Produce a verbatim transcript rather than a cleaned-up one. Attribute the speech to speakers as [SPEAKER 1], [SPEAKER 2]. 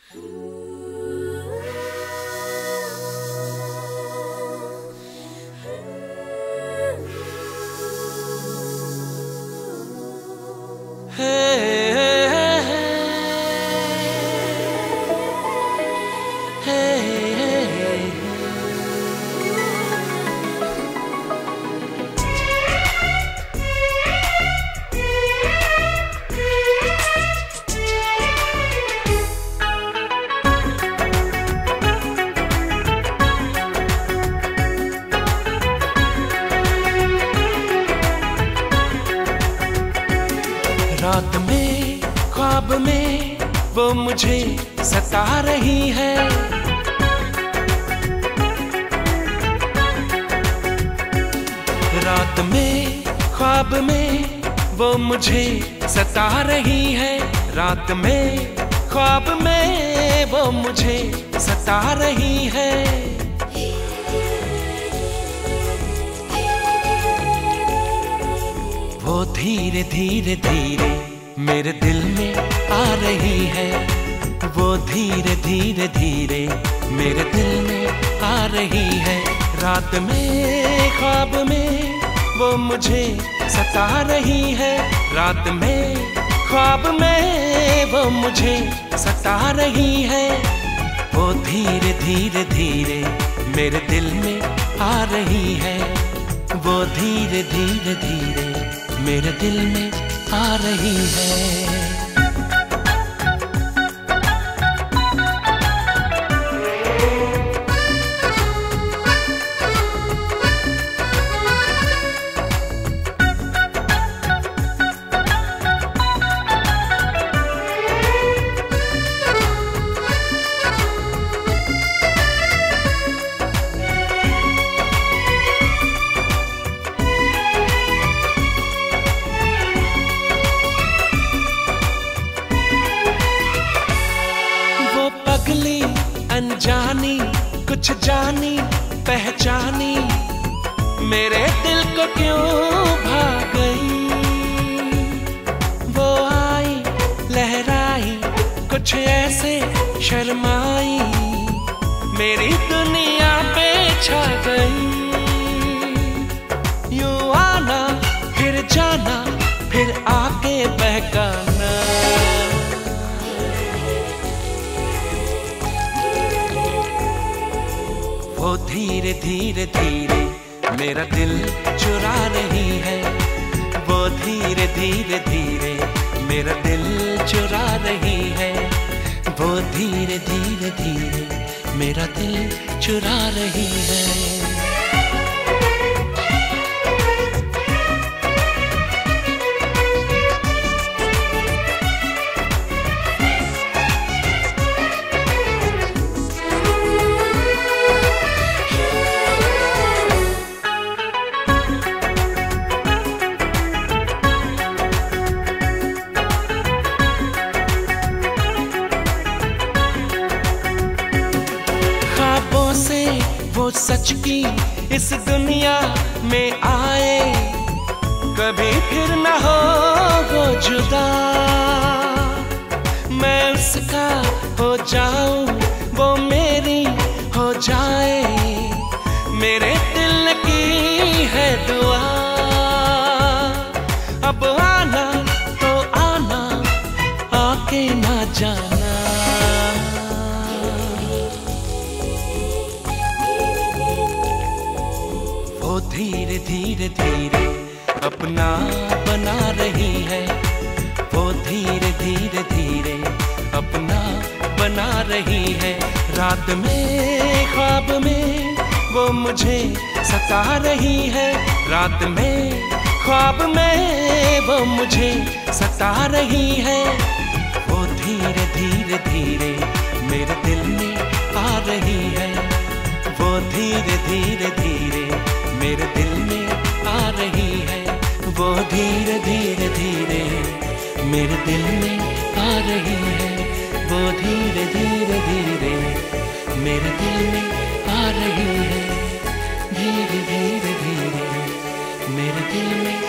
[SPEAKER 1] रात में ख्वाब में वो मुझे सता रही है। रात में ख्वाब में वो मुझे सता रही है। रात में ख्वाब में वो मुझे सता रही है। वो धीरे धीरे धीरे मेरे दिल में आ रही है। वो धीरे धीरे धीरे मेरे दिल में आ रही है। रात में ख्वाब में वो मुझे सता रही है। रात में ख्वाब में वो मुझे सता रही है। वो धीरे धीरे धीरे मेरे दिल में आ रही है। वो धीरे धीरे धीरे मेरे दिल में आ रही है। पगली अनजानी कुछ जानी पहचानी मेरे दिल को क्यों भाग गई। वो आई लहराई कुछ ऐसे शर्माई मेरी दुनिया पे छा गई। यूं आना फिर जाना फिर आके बहकाना। वो धीरे धीरे धीरे मेरा दिल चुरा रही है। वो धीरे धीरे धीरे मेरा दिल चुरा रही है। वो धीरे धीरे धीरे मेरा दिल चुरा रही है। से वो सच की इस दुनिया में आए कभी फिर न हो वो जुदा। मैं उसका हो जाऊं वो मेरी हो जाए मेरे दिल की है दुआ। अब आना तो आना आके ना जाना। वो धीरे धीरे धीरे अपना बना रही है। वो धीरे धीरे धीरे अपना बना रही है। रात में ख्वाब में वो मुझे सता रही है। रात में ख्वाब में वो मुझे सता रही है। वो धीरे धीरे धीरे मेरे दिल में आ रही है। वो धीरे धीरे धीरे मेरे दिल में आ रही है। वो धीरे धीरे धीरे मेरे दिल में आ रही है। वो धीरे धीरे धीरे मेरे दिल में आ रही है। धीरे धीरे धीरे मेरे दिल में